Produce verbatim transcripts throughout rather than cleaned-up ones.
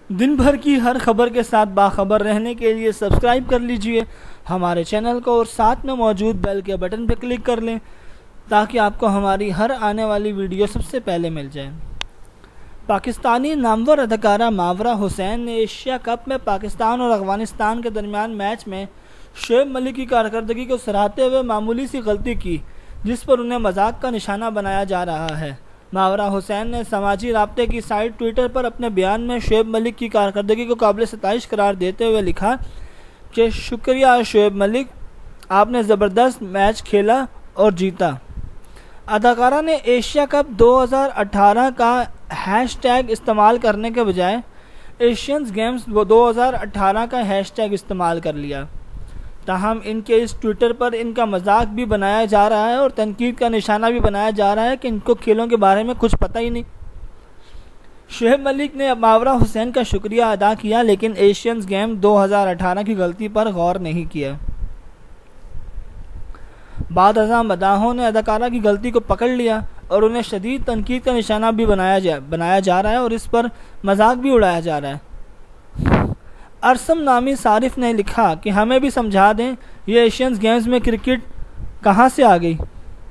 दिन भर की हर खबर के साथ बाखबर रहने के लिए सब्सक्राइब कर लीजिए हमारे चैनल को और साथ में मौजूद बेल के बटन पर क्लिक कर लें ताकि आपको हमारी हर आने वाली वीडियो सबसे पहले मिल जाए। पाकिस्तानी नामवर अदाकारा मावरा हुसैन ने एशिया कप में पाकिस्तान और अफगानिस्तान के दरमियान मैच में शोएब मलिक की कारकर्दगी को सराहते हुए मामूली सी गलती की, जिस पर उन्हें मजाक का निशाना बनाया जा रहा है। मावरा हुसैन ने समाजी राब्ते की साइट ट्विटर पर अपने बयान में शोएब मलिक की कारकर्दगी को काबिल सताइश करार देते हुए लिखा कि शुक्रिया शोएब मलिक, आपने ज़बरदस्त मैच खेला और जीता। अदाकारा ने एशिया कप दो हज़ार अठारह का हैशटैग इस्तेमाल करने के बजाय एशियंस गेम्स दो हज़ार अठारह का हैशटैग इस्तेमाल कर लिया। ताहम इनके इस ट्विटर पर इनका मजाक भी बनाया जा रहा है और तनकीद का निशाना भी बनाया जा रहा है कि इनको खेलों के बारे में कुछ पता ही नहीं। शोएब मलिक ने मावरा हुसैन का शुक्रिया अदा किया, लेकिन एशियंस गेम दो हज़ार अठारह की गलती पर गौर नहीं किया। बाद अज़ां मदाहों ने अदाकारा की गलती को पकड़ लिया और उन्हें शदीद तनकीद का निशाना भी बनाया जा बनाया जा रहा है और इस पर मजाक भी उड़ाया जा रहा है। अरसम नामी सारिफ ने लिखा कि हमें भी समझा दें, ये एशियंस गेम्स में क्रिकेट कहाँ से आ गई।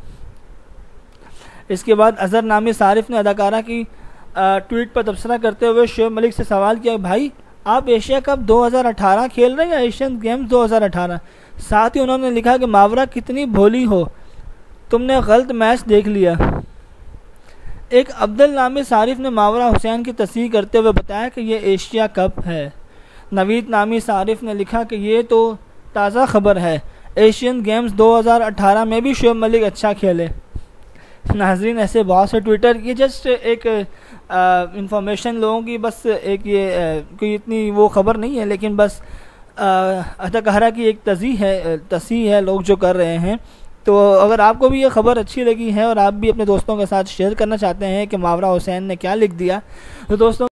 इसके बाद अजहर नामी सारिफ ने अदाकारा की ट्वीट पर तबसरा करते हुए शोएब मलिक से सवाल किया, भाई आप एशिया कप दो हज़ार अठारह खेल रहे हैं या एशियन गेम्स दो हज़ार अठारह। साथ ही उन्होंने लिखा कि मावरा कितनी भोली हो, तुमने गलत मैच देख लिया। एक अब्दुल नामी सारिफ ने मावरा हुसैन की तस्दीक करते हुए बताया कि यह एशिया कप है। नवीद नामी सारिफ ने लिखा कि ये तो ताज़ा खबर है, एशियन गेम्स दो हज़ार अठारह में भी शोएब मलिक अच्छा खेले। नाजरीन, ऐसे बहुत से ट्विटर, ये जस्ट एक इंफॉर्मेशन लोगों की, बस एक ये कोई इतनी वो खबर नहीं है, लेकिन बस अदाकारा की एक तज़ी है तस्हीह है लोग जो कर रहे हैं। तो अगर आपको भी ये खबर अच्छी लगी है और आप भी अपने दोस्तों के साथ शेयर करना चाहते हैं कि मावरा हुसैन ने क्या लिख दिया, तो दोस्तों